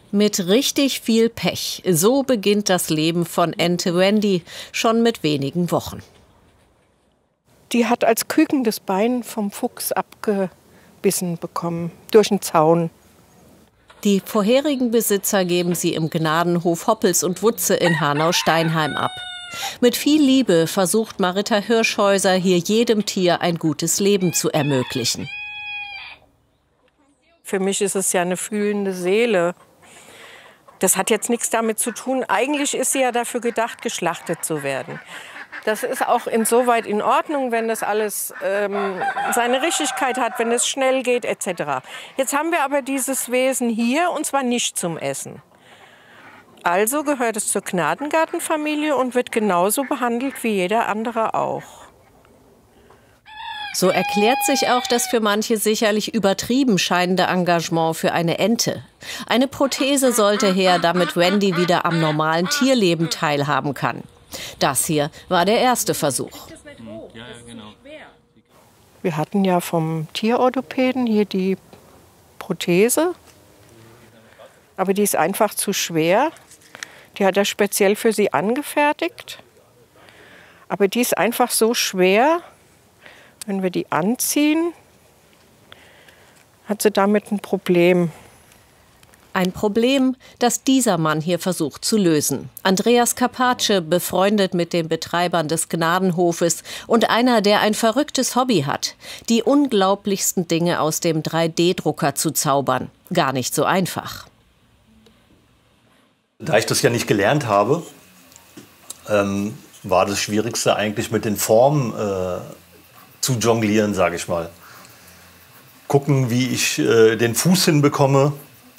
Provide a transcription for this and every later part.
Mit richtig viel Pech. So beginnt das Leben von Ente Wendy schon mit wenigen Wochen. Die hat als Küken das Bein vom Fuchs abgebissen bekommen, durch den Zaun. Die vorherigen Besitzer geben sie im Gnadenhof Hoppels und Wutze in Hanau-Steinheim ab. Mit viel Liebe versucht Marita Hirschhäuser, hier jedem Tier ein gutes Leben zu ermöglichen. Für mich ist es ja eine fühlende Seele. Das hat jetzt nichts damit zu tun. Eigentlich ist sie ja dafür gedacht, geschlachtet zu werden. Das ist auch insoweit in Ordnung, wenn das alles seine Richtigkeit hat, wenn es schnell geht etc. Jetzt haben wir aber dieses Wesen hier, und zwar nicht zum Essen. Also gehört es zur Gnadengartenfamilie und wird genauso behandelt wie jeder andere auch. So erklärt sich auch das für manche sicherlich übertrieben scheinende Engagement für eine Ente. Eine Prothese sollte her, damit Wendy wieder am normalen Tierleben teilhaben kann. Das hier war der erste Versuch. Wir hatten ja vom Tierorthopäden hier die Prothese, aber die ist einfach zu schwer. Die hat er speziell für sie angefertigt, aber die ist einfach so schwer. Wenn wir die anziehen, hat sie damit ein Problem. Ein Problem, das dieser Mann hier versucht zu lösen. Andreas Carpace, befreundet mit den Betreibern des Gnadenhofes und einer, der ein verrücktes Hobby hat, die unglaublichsten Dinge aus dem 3D-Drucker zu zaubern. Gar nicht so einfach. Da ich das ja nicht gelernt habe, war das Schwierigste eigentlich mit den Formen zu jonglieren, sage ich mal. Gucken, wie ich den Fuß hinbekomme,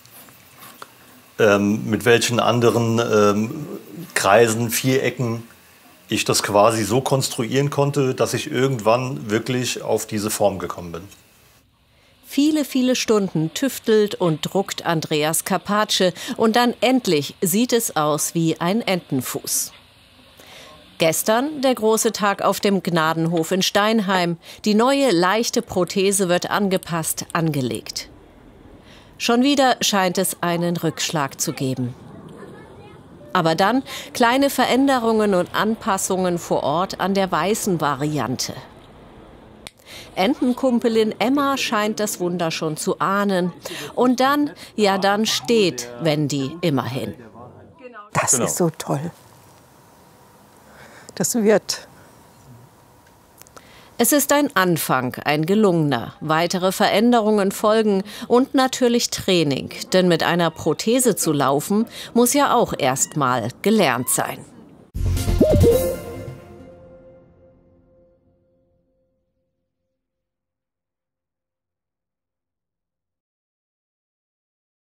mit welchen anderen Kreisen, Vierecken ich das quasi so konstruieren konnte, dass ich irgendwann wirklich auf diese Form gekommen bin. Viele, viele Stunden tüftelt und druckt Andreas Carpace und dann endlich sieht es aus wie ein Entenfuß. Gestern der große Tag auf dem Gnadenhof in Steinheim. Die neue, leichte Prothese wird angepasst, angelegt. Schon wieder scheint es einen Rückschlag zu geben. Aber dann kleine Veränderungen und Anpassungen vor Ort an der weißen Variante. Entenkumpelin Emma scheint das Wunder schon zu ahnen. Und dann, ja dann steht Wendy immerhin. Das ist so toll. Das wird. Es ist ein Anfang, ein gelungener. Weitere Veränderungen folgen und natürlich Training. Denn mit einer Prothese zu laufen, muss ja auch erst mal gelernt sein.